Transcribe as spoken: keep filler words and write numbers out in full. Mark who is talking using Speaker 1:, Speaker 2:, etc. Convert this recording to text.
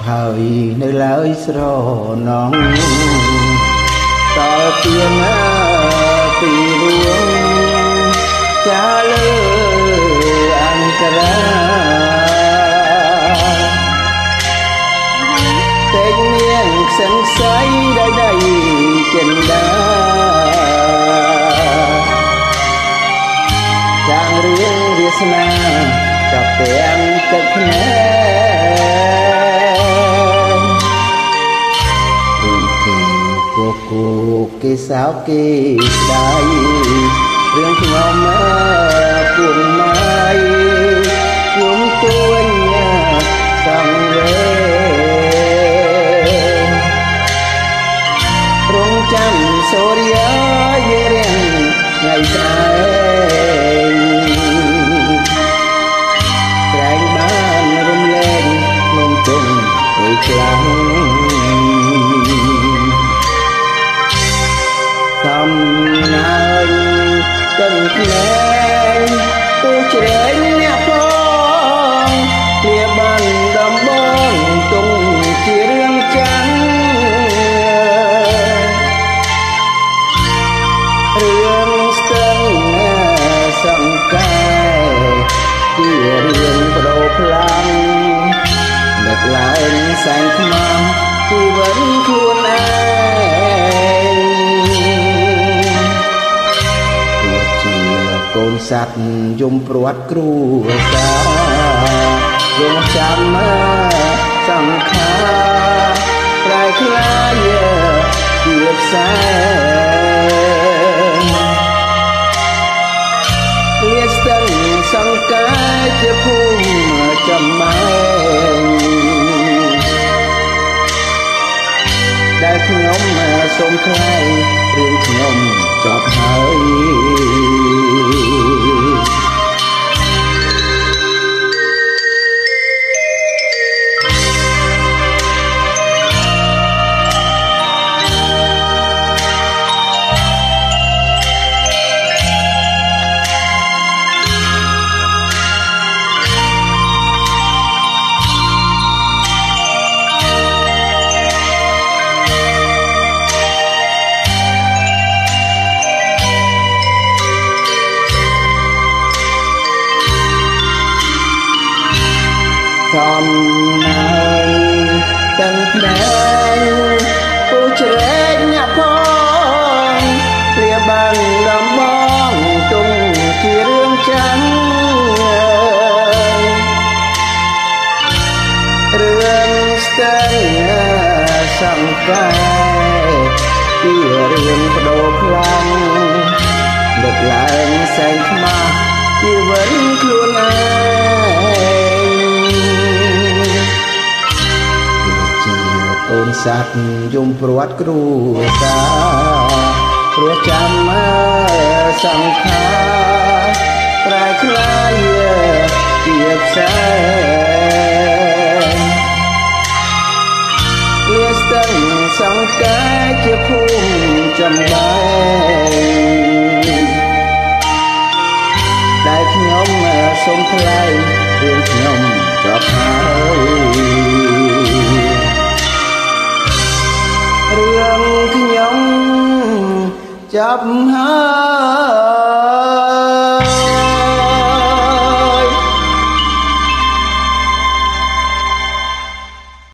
Speaker 1: ហើយនៅឡើយស្រណងតើទៀងពីរួងចាលើអន្តរាតែងមានខ្សឹងសៃដែលដៃចិនដាចាងរៀងវាសនាចាប់ទាំងទឹកភ្នែកឬគេគោគូគេសោកគេស្ដាយរឿងខ្ញុំពុំម៉ាយខ្ញុំទួញសង្វេរងចាំសូរិយាយរៀងថ្ងៃស្អែកក្រែងបានរំលែងក្នុងទុំអើយខ្លាំងសំណាញ់ទាំងភ្នែកទូជ្រែងអ្នកផងវាបានដំបងទុំជារឿងចាំរឿងស្ទឹងសង្កែជារឿងបដូរផ្លាំងដឹកឡើងសែនខ្មាំជីវិតខ្លួនឯងកូនសត្វយំព្រាត់គ្រួសាររងចាំសង្ខារប្រែខ្លាយជាផ្សែលាស្ទឹងសង្កែជាភូមិចំម៉ែងដែលខ្ញុំសូមថ្លែងរឿងខ្ញុំចប់ហើយសំណាញ់ទាំងភ្នែកពូជ្រែកអ្នកផងព្រាបានដំបងទុំជារឿងចាំរឿងស្ទឹងសង្កែជារឿងបដូរផ្លាំងដឹកឡើងសែនខ្មាស់ជីវិតខ្លួនឯងកូនសត្វយំព្រាត់គ្រួសារព្រោះចាំសង្ខារប្រែខ្លាយជាផ្សែលាស្ទឹងសង្កែជាភូមិចំបែងដែលខ្ញុំសូមថ្លែងរឿងខ្ញុំចប់ហើយរឿងខ្ញុំចាប់ហើយ